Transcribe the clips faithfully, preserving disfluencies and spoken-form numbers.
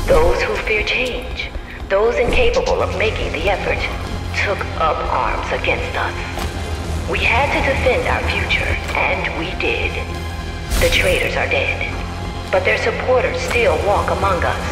Those who fear change, those incapable of making the effort, took up arms against us. We had to defend our future, and we did. The traitors are dead, but their supporters still walk among us.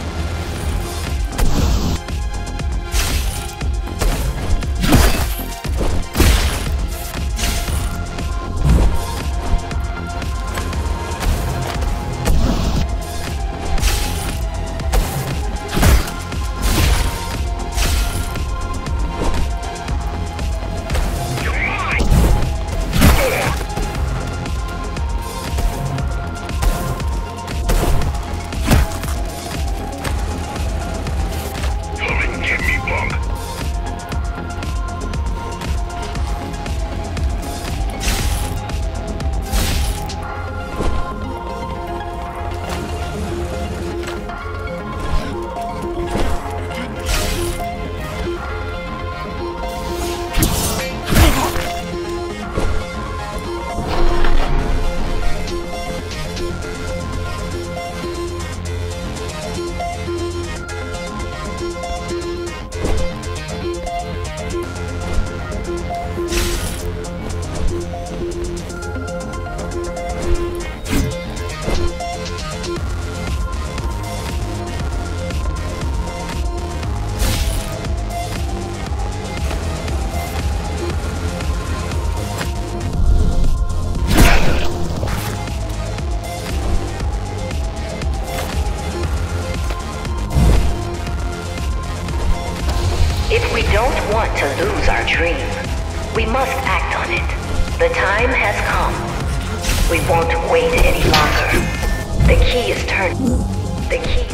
To lose our dream, we must act on it. The time has come. We won't wait any longer. The key is turned. The key.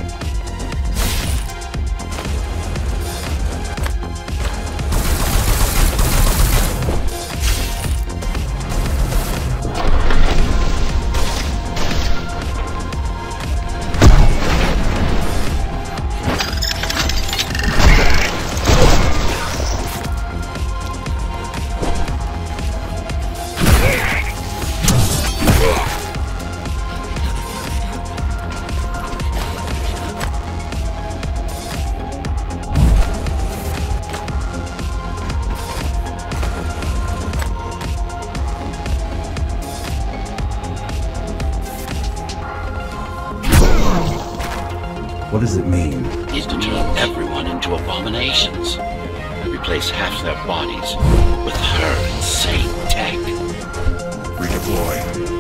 What does it mean? Is to turn everyone into abominations. Replace half their bodies with her insane tech. Redeploy.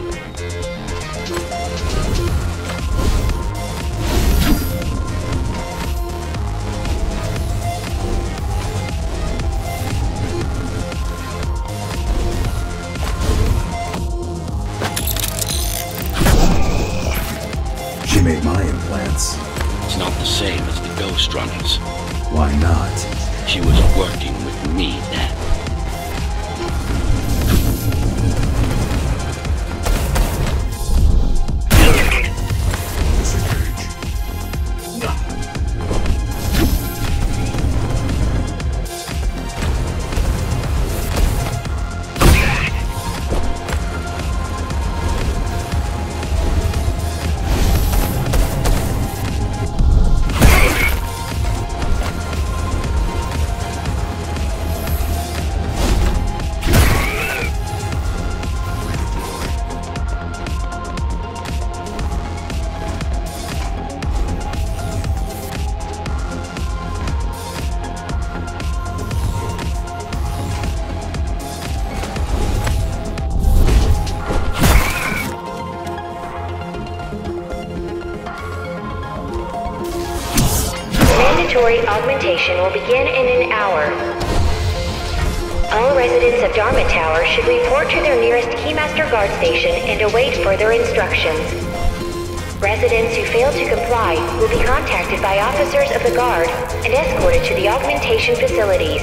She made my implants. It's not the same as the Ghostrunners. Why not? She was working with me then. Mandatory augmentation will begin in an hour. All residents of Dharma Tower should report to their nearest Keymaster Guard station and await further instructions. Residents who fail to comply will be contacted by officers of the Guard and escorted to the augmentation facilities.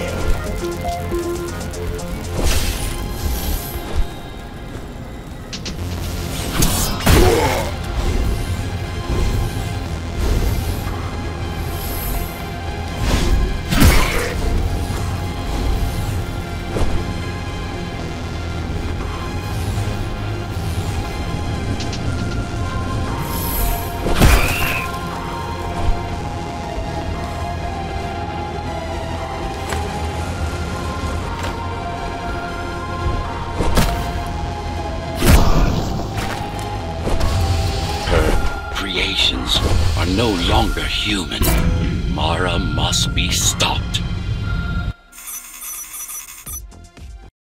creations are no longer human. Mara must be stopped.